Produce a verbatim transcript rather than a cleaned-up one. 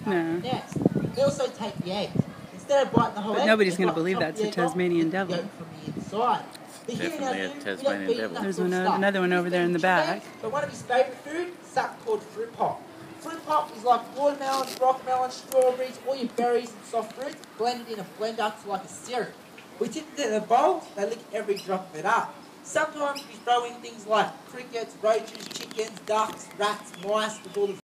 No. Next, they also take the egg. Instead of biting the whole But egg, nobody's they going to bite the believe top of that's a the egg off, Tasmanian eat the Devil. yolk from the inside. But here in our Definitely a zoo, we Tasmanian don't feed Devil. that There's sort of one, stuff. another one over there in the back. But one of his favourite food is something called fruit pop. Fruit pop is like watermelon, rockmelon, strawberries, all your berries and soft fruit blended in a blender to like a syrup. We tip it in a bowl, they lick every drop of it up. Sometimes we throw in things like crickets, roaches, chickens, ducks, rats, mice with all the